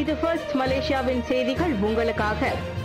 இது ஃபர்ஸ்ட் மலேசியாவின் செய்திகள் உங்களுக்காக.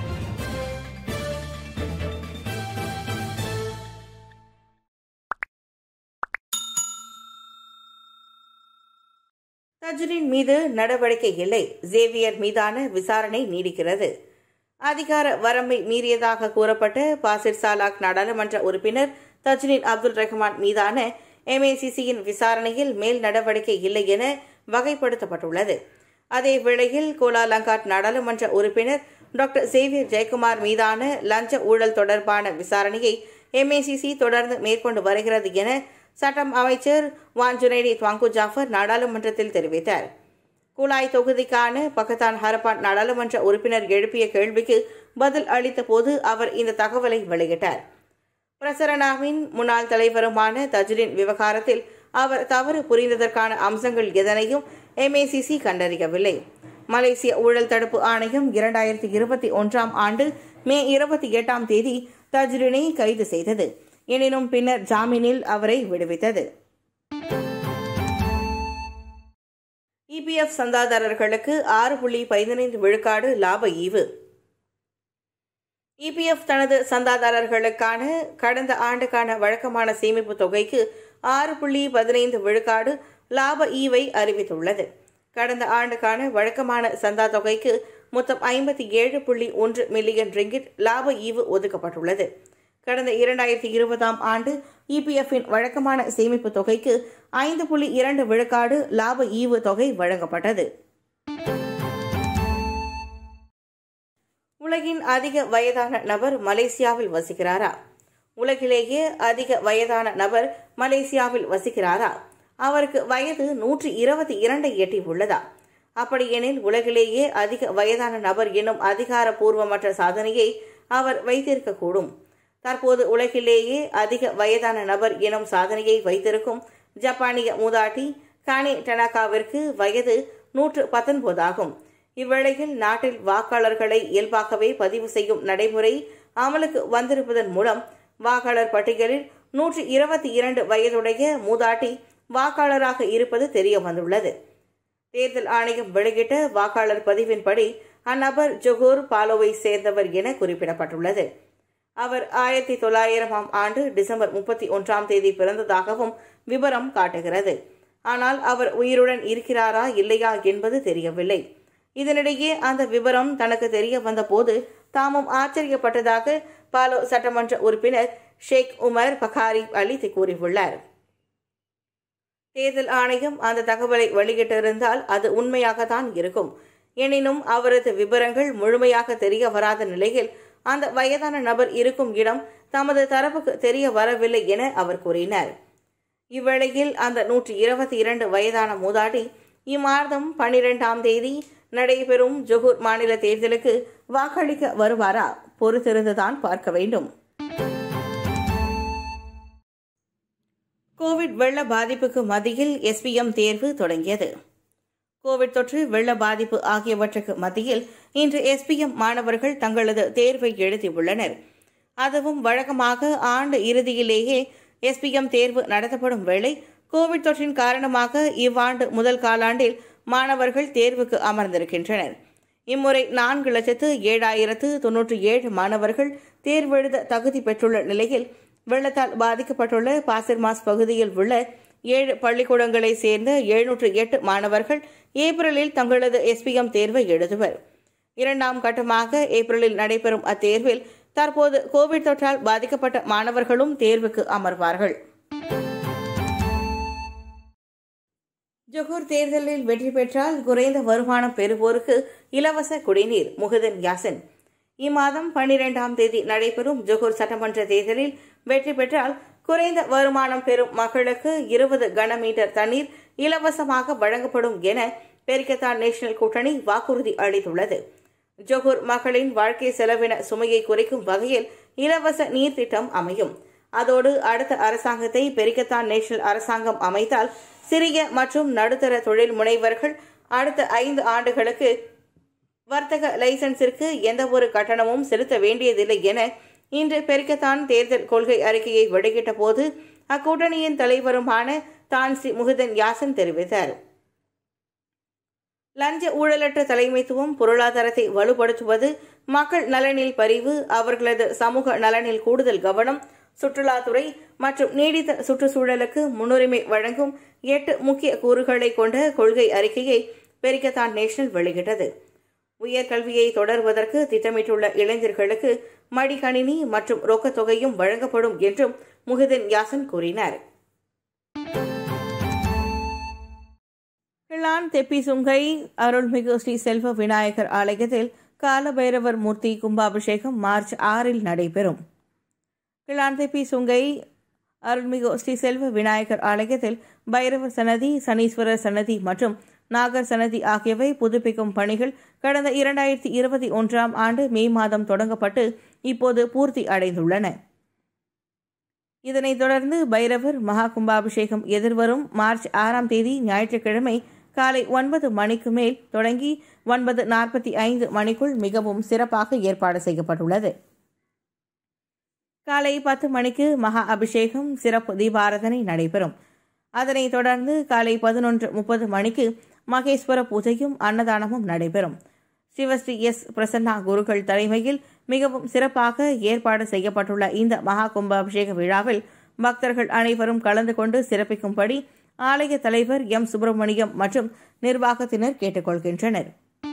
தஜ்ரின் மீது நடவடிக்கை இல்லை, சேவியர் மீதான விசாரணை நீடிக்கிறது. அதிகார வரம்பை மீறியதாக கூறப்பட்ட பாசிர் சாலாக் நாடாளுமன்ற உறுப்பினர் தஜ்ரின் அப்துல் ரஹ்மான் மீதான MACCயின் விசாரணையில் மேல் நடவடிக்கை இல்லை என வகைப்படுத்தப்பட்டுள்ளது. அதே வேளையில் கோலாலங்காட் நாடாளுமன்ற உறுப்பினர் டாக்டர் சேவியர் ஜெயக்குமார் மீதான லஞ்ச ஊழல் தொடர்பான விசாரணையை MACC தொடர்ந்து மேற்கொண்டு வருகிறது என சட்டம் அமைச்சர் வான் ஜுனைடி துவாங்கு ஜாஃபர் நாடாளுமன்றத்தில் தெரிவித்தார். குலாய் தொகுதிக்கான பகத்தான் ஹரப்பான் நாடாளுமன்ற உறுப்பினர் எழுப்பிய கேள்விக்கு பதில் அளித்த போது அவர் இந்த தகவலை வெளியிட்டார். பிரசரணாவின் முன்னாள் தலைவருமான தஜ்ரின் விவகாரத்தில் அவர் தவறு புரிந்ததற்கான அம்சங்கள் எதனையும் MACC கண்டறியவில்லை. மலேசிய ஊழல் தடுப்பு ஆணையம் 2021 ஆண்டு மே 28 தேதி தஜ்ரினை கைது செய்தது. எனினும் பின்னர் ஜாமீனில் அவரை விடுவித்தது. EPF சந்தாதாரர்களுக்கு 6.15 விழுக்காடு லாப ஈவு. EPF தனது சந்தாதாரர்களுக்கான கடந்த ஆண்டுக்கான வழக்கமான சேமிப்பு தொகைக்கு 6.15 விழுக்காடு லாப ஈவை அறிவித்துள்ளது. கடந்த ஆண்டுக்கான வழக்கமான சந்தா தொகைக்கு மொத்தம் 57.1 மில்லியன் ரிங்கிட் லாப ஈவு ஒதுக்கப்பட்டுள்ளது. கடந்த 2020 ஆண்டு EPFின் வழக்கமான சேமிப்பு தொகைக்கு 5.2 விழுக்காடு லாப ஈவு தொகை வழங்கப்பட்டது. உலகின் அதிக வயதான நபர் மலேசியாவில் வசிக்கிறாரா? உலகிலேயே அதிக வயதான நபர் மலேசியாவில் வசிக்கிறாரா? அவருக்கு வயது 122 எட்டியுள்ளதா? அப்படியெனில் உலகிலேயே அதிக வயதான நபர் என்னும் அதிகாரப்பூர்வமற்ற சாதனையை அவர் வைத்திருக்கக்கூடும். தற்போது உலகிலேயே அதிக வயதான நபர் எனும் சாதனையை வைத்திருக்கும் ஜப்பானிய மூதாட்டி கானே டனாகாவிற்கு வயது 119 ஆகும். இவ்வேளையில் நாட்டில் வாக்காளர்களை இயல்பாகவே பதிவு செய்யும் நடைமுறை அமலுக்கு வந்திருப்பதன் மூலம் வாக்காளர் பட்டியலில் 122 வயதுடைய மூதாட்டி வாக்காளராக இருப்பது தெரிய வந்துள்ளது. தேர்தல் ஆணையம் வெளியிட்ட வாக்காளர் பதிவின்படி அந்நபர் ஜொகூர் பாலோவை சேர்ந்தவர் என குறிப்பிடப்பட்டுள்ளது. அவர் 1900 ஆண்டு டிசம்பர் 31 தேதி பிறந்ததாகவும் விவரம் காட்டுகிறது. ஆனால் அவர் உயிருடன் இருக்கிறாரா இல்லையா என்பது தெரியவில்லை. இதனிடையே அந்த விவரம் தனக்கு தெரிய வந்த போது தாமும் ஆச்சரியப்பட்டதாக பாலோ சட்டமன்ற உறுப்பினர் ஷேக் உமர் பகாரி அலி கூறியுள்ளார். தேர்தல் ஆணையம் அந்த தகவலை வெளியிட்டிருந்தால் அது உண்மையாகத்தான் இருக்கும். எனினும் அவரது விவரங்கள் முழுமையாக தெரிய வராத நிலையில் அந்த வயதான நபர் இருக்கும் இடம் தமது தரப்புக்கு தெரிய வரவில்லை என அவர் கூறினார். இவ்வேளையில் அந்த 122 வயதான மூதாட்டி இம்மாதம் 12 தேதி நடைபெறும் ஜொகூர் மாநில தேர்தலுக்கு வாக்களிக்க வருவாரா? பொறுத்திருந்துதான் பார்க்க வேண்டும். கோவிட் வெள்ள பாதிப்புக்கு மத்தியில் SPM தேர்வு தொடங்கியது. கோவிட் தொற்று, வெள்ள பாதிப்பு ஆகியவற்றுக்கு மத்தியில் இன்று SPM மாணவர்கள் தங்களது தேர்வை எழுதியுள்ளனர். அதுவும் வழக்கமாக ஆண்டு இறுதியிலேயே SPM தேர்வு நடத்தப்படும் வேளை கோவிட் தொற்றின் காரணமாக இவ்வாண்டு முதல் காலாண்டில் மாணவர்கள் தேர்வுக்கு அமர்ந்திருக்கின்றனர். இம்முறை 4,07,097 மாணவர்கள் தேர்வெழுத தகுதி பெற்றுள்ள நிலையில் வெள்ளத்தால் பாதிக்கப்பட்டுள்ள பாசிர்மாஸ் பகுதியில் உள்ள 7 பள்ளிக்கூடங்களை சேர்ந்த 708 மாணவர்கள் ஏப்ரலில் தங்களது SPM தேர்வை எழுதுவர். 2ஆம் கட்டமாக ஏப்ரலில் நடைபெறும் அத்தேர்வில் தற்போது கோவிட் தொற்றால் பாதிக்கப்பட்ட மாணவர்களும் தேர்வுக்கு அமர்வார்கள். ஜொகூர் தேர்தலில் வெற்றி பெற்றால் குறைந்த வருமானம் பெறுவோருக்கு இலவச குடிநீர் முஹிதீன் யாசின். இம்மாதம் 12 தேதி நடைபெறும் ஜொகூர் சட்டமன்ற தேர்தலில் வெற்றி பெற்றால் குறைந்த வருமானம் பெறும் மக்களுக்கு 20 கனமீட்டர் தண்ணீர் இலவசமாக வழங்கப்படும் என பெரிக்கத்தான் நேஷனல் கூட்டணி வாக்குறுதி அளித்துள்ளது. ஜொகூர் மக்களின் வாழ்க்கை செலவின சுமையை குறைக்கும் வகையில் இலவச நீர் திட்டம் அமையும். அதோடு அடுத்த அரசாங்கத்தை பெரிக்கத்தான் நேஷனல் அரசாங்கம் அமைத்தால் சிறிய மற்றும் நடுத்தர தொழில் முனைவர்கள் அடுத்த 5 ஆண்டுகளுக்கு வர்த்தக லைசன்ஸிற்கு எந்தவொரு கட்டணமும் செலுத்த வேண்டியதில்லை என இன்று பெரிக்கத்தான் தேர்தல் கொள்கை அறிக்கையை வெளியிட்ட போது அக்கூட்டணியின் தலைவருமான தான் ஸ்ரீ முஹிதீன் யாசின் தெரிவித்தார். லஞ்ச ஊழலற்ற தலைமைத்துவம், பொருளாதாரத்தை வலுப்படுத்துவது, மக்கள் நலனில் பரிவு, அவர்களது சமூக நலனில் கூடுதல் கவனம், சுற்றுலாத்துறை மற்றும் நீடித்த சுற்றுச்சூழலுக்கு முன்னுரிமை வழங்கும் 8 முக்கிய கூறுகளை கொண்ட கொள்கை அறிக்கையை பெரிக்கத்தான் நேஷனல் வெளியிட்டது. உயர்கல்வியை தொடர்வதற்கு திட்டமிட்டுள்ள இளைஞர்களுக்கு மடிக்கணினி மற்றும் ரொக்கத் தொகையும் வழங்கப்படும் என்றும் முஹிதீன் யாசின் கூறினார். கிளான் தெப்பி சுங்கை அருள்மிகு ஸ்ரீ செல்வ விநாயகர் ஆலயத்தில் காலபைரவர் மூர்த்தி கும்பாபிஷேகம் மார்ச் 6 நடைபெறும். கிளான் தெப்பி சுங்கை அருள்மிகு ஸ்ரீ செல்வ விநாயகர் ஆலயத்தில் பைரவர் சன்னதி, சனீஸ்வரர் சன்னதி மற்றும் நாகர் சன்னதி ஆகியவை புதுப்பிக்கும் பணிகள் கடந்த 2021ஆம் ஆண்டு மே மாதம் தொடங்கப்பட்டு இப்போது பூர்த்தி அடைந்துள்ளன. இதனைத் தொடர்ந்து பைரவர் மகா கும்பாபிஷேகம் எதிர்வரும் மார்ச் 6ஆம் தேதி ஞாயிற்றுக்கிழமை காலை 9 மணிக்கு மேல் தொடங்கி 9:45 மணிக்குள் மிகவும் சிறப்பாக ஏற்பாடு செய்யப்பட்டுள்ளது. காலை 10 மணிக்கு மகா அபிஷேகம், சிறப்பு தீபாராதனை நடைபெறும். அதனைத் தொடர்ந்து காலை 11:30 மணிக்கு மகேஸ்வர பூஜையும் அன்னதானமும் நடைபெறும். சிவஸ்ரீ எஸ். பிரசன்னா குருக்கள் தலைமையில் மிகவும் சிறப்பாக ஏற்பாடு செய்யப்பட்டுள்ள இந்த மகா கும்பாபிஷேக விழாவில் பக்தர்கள் அனைவரும் கலந்து கொண்டு சிறப்பிக்கும்படி ஆலய தலைவர் எம். சுப்பிரமணியம் மற்றும் நிர்வாகத்தினர் கேட்டுக்கொள்கின்றனர்.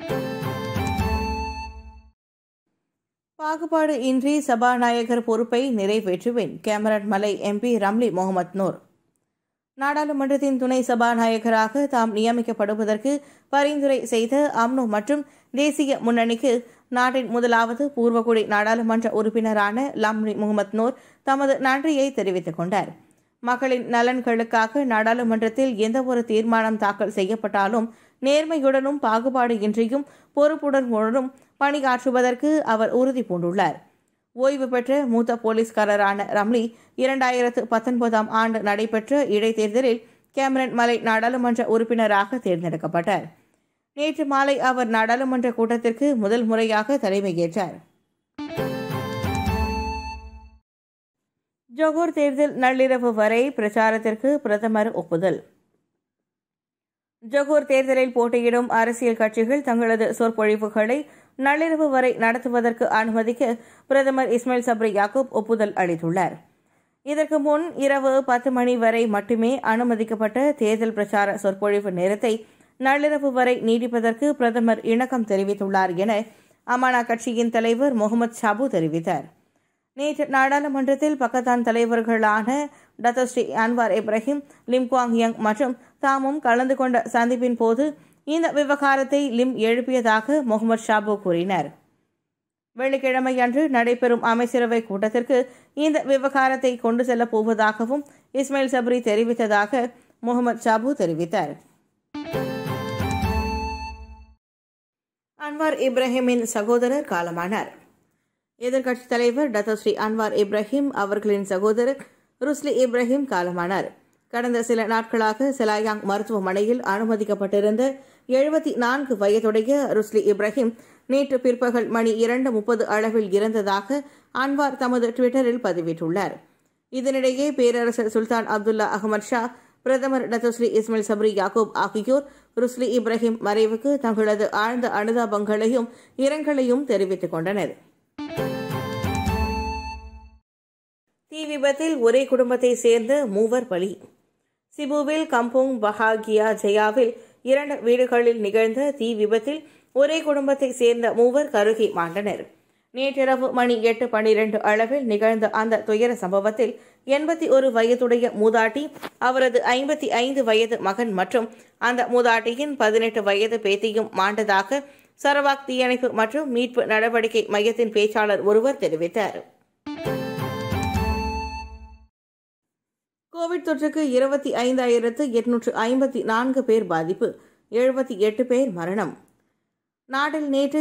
பாகுபாடு இன்றி சபாநாயகர் பொறுப்பை நிறைவேற்றுவேன். கேமரன் மலை எம்பி ரம்லி முகமது நூர். நாடாளுமன்றத்தின் துணை சபாநாயகராக தாம் நியமிக்கப்படுவதற்கு பரிந்துரை செய்த அம்னோ மற்றும் தேசிய முன்னணிக்கு நாட்டின் முதலாவது பூர்வகுடி நாடாளுமன்ற உறுப்பினரான லம்லி முகமது நூர் தமது நன்றியை தெரிவித்துக் கொண்டார். மக்களின் நலன்களுக்காக நாடாளுமன்றத்தில் எந்தவொரு தீர்மானம் தாக்கல் செய்யப்பட்டாலும் நேர்மையுடனும் பாகுபாடு இன்றியும் பொறுப்புடனும் பணியாற்றுவதற்கு அவர் உறுதி பூண்டுள்ளார். ஓய்வு பெற்ற மூத்த போலீஸ்காரரான ரம்லி 2019ஆம் ஆண்டு நடைபெற்ற இடைத்தேர்தலில் கேமரன் மலை நாடாளுமன்ற உறுப்பினராக தேர்ந்தெடுக்கப்பட்டார். நேற்று மாலை அவர் நாடாளுமன்ற கூட்டத்திற்கு முதல் முறையாக தலைமையேற்றார். ஜொகூர் தேர்தல் நள்ளிரவு வரை பிரச்சாரத்திற்கு பிரதமர் ஒப்புதல். ஜொகூர் தேர்தலில் போட்டியிடும் அரசியல் கட்சிகள் தங்களது சொற்பொழிவுகளை நள்ளிரவு வரை நடத்துவதற்கு அனுமதிக்க பிரதமர் இஸ்மாயில் சப்ரி யாக்கூப் ஒப்புதல் அளித்துள்ளார். இதற்கு முன் இரவு 10 மணி வரை மட்டுமே அனுமதிக்கப்பட்ட தேர்தல் பிரச்சார சொற்பொழிவு நேரத்தை நள்ளிரவு வரை நீடிப்பதற்கு பிரதமர் இணக்கம் தெரிவித்துள்ளார் என அமானா கட்சியின் தலைவர் முகமது ஷாபு தெரிவித்தார். நேற்று நாடாளுமன்றத்தில் பக்கத்தான் தலைவர்களான Datuk Seri Anwar Ibrahim, Lim Guan Eng மற்றும் தாமும் கலந்து கொண்ட சந்திப்பின் போது இந்த விவகாரத்தை லிம் எழுப்பியதாக முகமது ஷாபு கூறினார். வெள்ளிக்கிழமை அன்று நடைபெறும் அமைச்சரவை கூட்டத்திற்கு இந்த விவகாரத்தை கொண்டு செல்லப் போவதாகவும் இஸ்மாயில் சப்ரி தெரிவித்ததாக முகமது ஷாபு தெரிவித்தார். அன்வார் இப்ராஹிமின் சகோதரர் காலமானார். எதிர்க்கட்சித் தலைவர் டத்தோஸ்ரீ அன்வார் இப்ராஹிம் அவர்களின் சகோதரர் ருஸ்லி இப்ராஹிம் காலமானார். கடந்த சில நாட்களாக செலாயாங் மருத்துவமனையில் அனுமதிக்கப்பட்டிருந்த 74 வயதுடைய ருஸ்லி இப்ராஹிம் நேற்று பிற்பகல் மணி 2:30 அளவில் இறந்ததாக அன்வார் தமது ட்விட்டரில் பதிவிட்டுள்ளார். இதனிடையே பேரரசர் சுல்தான் அப்துல்லா அகமது ஷா, பிரதமர் டத்தோஸ்ரீ இஸ்மாயில் சப்ரி யாக்கூப் ஆகியோர் ருஸ்லி இப்ராஹிம் மறைவுக்கு தங்களது ஆழ்ந்த அனுதாபங்களையும் இரங்கலையும் தெரிவித்துக் கொண்டனர். தீ விபத்தில் ஒரே குடும்பத்தை சேர்ந்த 3 பலி. சிபுவில் கம்போங் பஹாகியா ஜெயாவில் 2 வீடுகளில் நிகழ்ந்த தீ விபத்தில் ஒரே குடும்பத்தை சேர்ந்த 3 கருகி மாண்டனர். நேற்றிரவு மணி 8:12 அளவில் நிகழ்ந்த அந்த துயர சம்பவத்தில் 81 வயதுடைய மூதாட்டி, அவரது 55 வயது மகன் மற்றும் அந்த மூதாட்டியின் 18 வயது பேத்தியும் மாண்டதாக சரவாக் தீயணைப்பு மற்றும் மீட்பு நடவடிக்கை மையத்தின் பேச்சாளர் ஒருவர் தெரிவித்தார். கோவிட் தொற்றுக்கு 25,854 பேர் பாதிப்பு, 78 பேர் மரணம். நாட்டில் நேற்று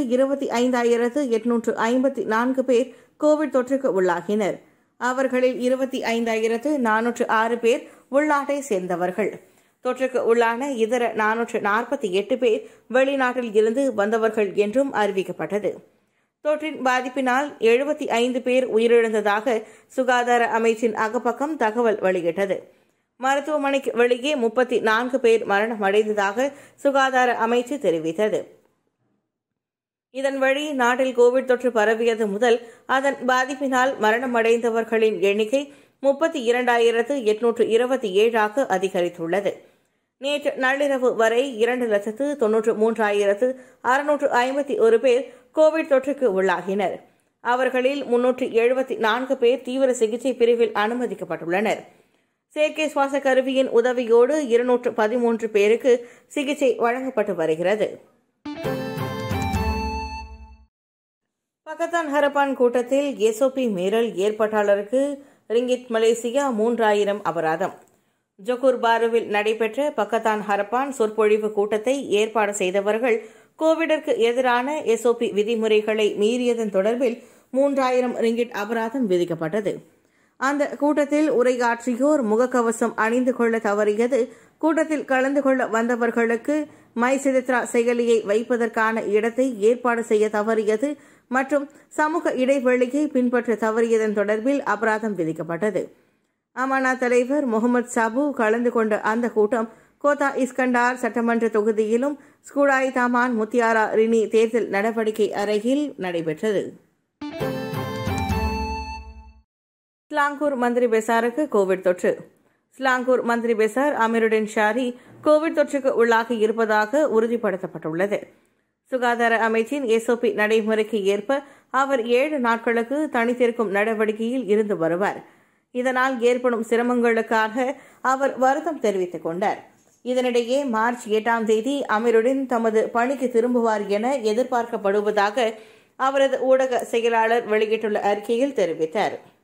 25,854 பேர் கோவிட் தொற்றுக்கு உள்ளாகினர். அவர்களில் 25,406 பேர் உள்நாட்டை சேர்ந்தவர்கள். தொற்றுக்கு உள்ளான இதர 448 பேர் வெளிநாட்டில் இருந்து வந்தவர்கள் என்றும் அறிவிக்கப்பட்டது. தொற்றின் பாதிப்பினால் 75 பேர் உயிரிழந்ததாக சுகாதார அமைச்சின் அகப்பக்கம் தகவல் வெளியிட்டது. மருத்துவமனைக்கு வெளியே 34 பேர் மரணமடைந்ததாக சுகாதார அமைச்சு தெரிவித்தது. இதன் வழி நாட்டில் கோவிட் தொற்று பரவியது முதல் அதன் பாதிப்பினால் மரணமடைந்தவர்களின் எண்ணிக்கை 32,827 அதிகரித்துள்ளது. நேற்று நள்ளிரவு வரை 2,93,651 பேர் கோவிட் தொற்றுக்கு உள்ளாகினர். அவர்களில் 374 பேர் தீவிர சிகிச்சை பிரிவில் அனுமதிக்கப்பட்டுள்ளனர். செயற்கை சுவாச கருவியின் உதவியோடு 213 பேருக்கு சிகிச்சை வழங்கப்பட்டு வருகிறது. பக்கத்தான் ஹரப்பான் கூட்டத்தில் SOP மீறல் ஏற்பாட்டாளருக்கு ரிங்கிட் மலேசியா 3000 அபராதம். ஜொகூர் பாருவில் நடைபெற்ற பக்கத்தான் ஹரப்பான் சொற்பொழிவு கூட்டத்தை ஏற்பாடு செய்தவர்கள் கோவிடிற்கு எதிரான SOP விதிமுறைகளை மீறியதன் தொடர்பில் 3000 ரிங்கிட் அபராதம் விதிக்கப்பட்டது. அந்த கூட்டத்தில் உரையாற்றியோர் முகக்கவசம் அணிந்து கொள்ள தவறியது, கூட்டத்தில் கலந்து கொள்ள வந்தவர்களுக்கு மைசித்ரா செயலியை வைப்பதற்கான இடத்தை ஏற்பாடு செய்ய தவறியது மற்றும் சமூக இடைவெளியை பின்பற்ற தவறியதன் தொடர்பில் அபராதம் விதிக்கப்பட்டது. அமானா தலைவர் முகமது சாபு கலந்து கொண்ட அந்த கூட்டம் கோத்தா இஸ்கண்டார் சட்டமன்ற தொகுதியிலும் ஸ்கூடாய் தாமான் முத்தியாரா ரினி தேர்தல் நடவடிக்கை அறையில் நடைபெற்றது. ஸ்லாங்கூர் மந்திரி பெசாருக்கு கோவிட் தொற்று. ஸ்லாங்கூர் மந்திரி பெசார் அமீருடன் ஷாரி கோவிட் தொற்றுக்கு உள்ளாகி இருப்பதாக உறுதிப்படுத்தப்பட்டுள்ளது. சுகாதார அமைச்சின் SOP நடைமுறைக்கு ஏற்ப அவர் 7 நாட்களுக்கு தனித்திருக்கும் நடவடிக்கையில் இருந்து வருவார். இதனால் ஏற்படும் சிரமங்களுக்காக அவர் வருத்தம் தெரிவித்துக் கொண்டார். இதனிடையே மார்ச் 8ஆம் தேதி அமீருடன் தமது பணிக்கு திரும்புவார் என எதிர்பார்க்கப்படுவதாக அவரது ஊடக செயலாளர் வெளியிட்டுள்ள அறிக்கையில் தெரிவித்தார்.